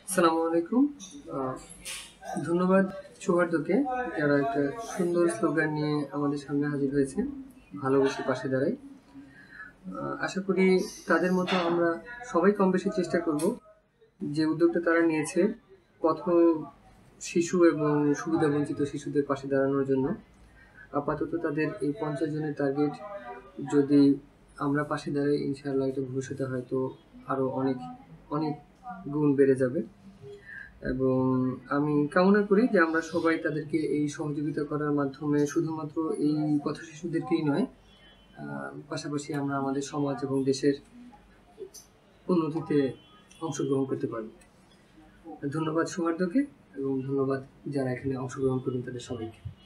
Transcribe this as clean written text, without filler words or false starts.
আসসালামু আলাইকুম। আহ, ধন্যবাদ সৌহার্দ্যকে, যারা একটা সুন্দর স্লোগান নিয়ে আমাদের সামনে হাজির হয়েছে, ভালোবেসে পাশে দাঁড়াই। আশা করি তাদের মতো আমরা সবাই কম বেশি চেষ্টা করব যে উদ্যোগটা তারা নিয়েছে পথ শিশু এবং সুবিধাবঞ্চিত শিশুদের পাশে দাঁড়ানোর জন্য। আপাতত তাদের এই 50 জনের টার্গেট যদি আমরা পাশে দাঁড়াই, ইনশাআল্লাহ এটা ভবিষ্যতে হয়তো আরো অনেক অনেক গুণ বেড়ে যাবে। এবং আমি কামনা করি যে আমরা সবাই তাদেরকে এই সহযোগিতা করার মাধ্যমে শুধুমাত্র এই পথ শিশুদেরকেই নয়, পাশাপাশি আমরা আমাদের সমাজ এবং দেশের উন্নতিতে অংশগ্রহণ করতে পারব। ধন্যবাদ সৌহার্দ্যকে এবং ধন্যবাদ যারা এখানে অংশগ্রহণ করবেন তাদের সবাইকে।